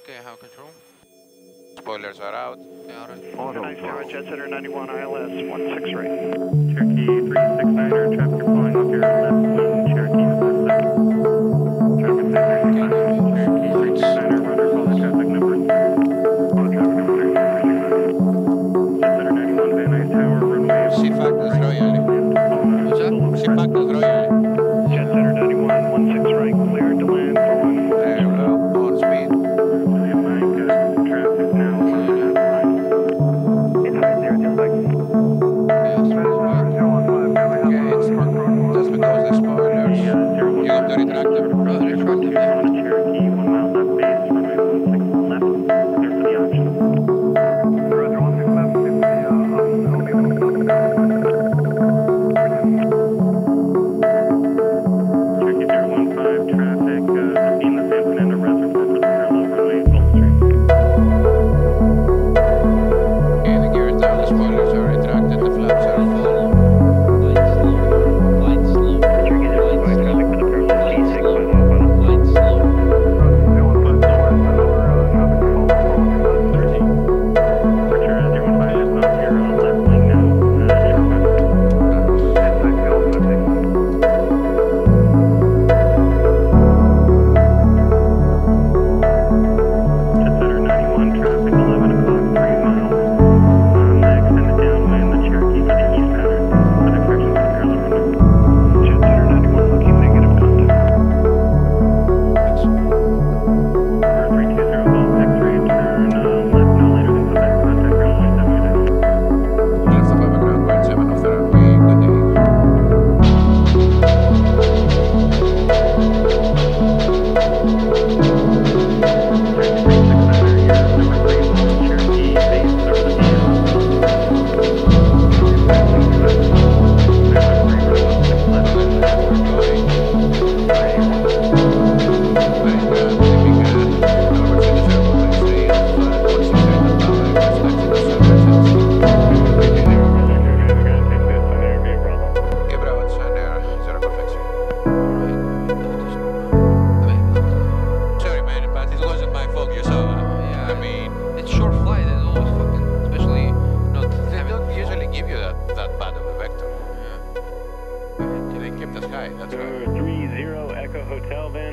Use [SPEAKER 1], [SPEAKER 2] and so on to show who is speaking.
[SPEAKER 1] Okay, how control?
[SPEAKER 2] Spoilers are out.
[SPEAKER 1] Yeah, alright.
[SPEAKER 3] Auto
[SPEAKER 4] Nice tower,
[SPEAKER 3] throttle.
[SPEAKER 4] jet setter 91 ILS 16 right.
[SPEAKER 5] Cherokee 369er, traffic falling off your left wing, Cherokee left side. Traffic center, Cherokee 369er, roger, follow traffic number 3.
[SPEAKER 4] Follow traffic number 3.
[SPEAKER 5] Jet setter 91, Van Nuys Tower, runway.
[SPEAKER 2] Si factas royally.
[SPEAKER 1] What's that?
[SPEAKER 2] Si factas royally.
[SPEAKER 4] Jet setter 91 16 right, clear to land for 1.
[SPEAKER 2] There you go. On speed.
[SPEAKER 5] William Mike, traffic now.
[SPEAKER 2] Okay, it's just because the spoilers. You have to retract them.
[SPEAKER 1] Oh, retracted, yeah.
[SPEAKER 5] On a Cherokee, 1 mile left base, runway 16 left, clear for the option.
[SPEAKER 4] Roger, 16 left,
[SPEAKER 5] Cherokee 015, traffic, in the San Fernando Reservoir for the parallel runway, Gulfstream.
[SPEAKER 2] Okay, the gear is down, the spoilers are retracted, the flaps are full.
[SPEAKER 4] Cherokee 05, traffic for the parallel T6 by Mopana.
[SPEAKER 5] Archer 015 is off your left wing now, Jet setter 91, traffic 11 o'clock, 3 miles. On the extended downwind, the Cherokee for the east pattern, for the correction for the parallel runway.
[SPEAKER 4] Jet setter 91 looking negative contact.
[SPEAKER 5] Number 320 Golf X-ray, turn left no later than Quebec, contact runway 79.
[SPEAKER 2] Left of our ground, point 7 of the runway, good day.
[SPEAKER 5] Cherokee base over the
[SPEAKER 2] Sorry man, but it wasn't my fault, you saw that.
[SPEAKER 1] Yeah.
[SPEAKER 2] I mean,
[SPEAKER 1] It's short flight, it's always fucking, especially not
[SPEAKER 2] they
[SPEAKER 1] having.
[SPEAKER 2] don't usually give you that bad of a vector.
[SPEAKER 1] Yeah.
[SPEAKER 2] They kept us high, that's why.
[SPEAKER 5] 30 Echo Hotel Van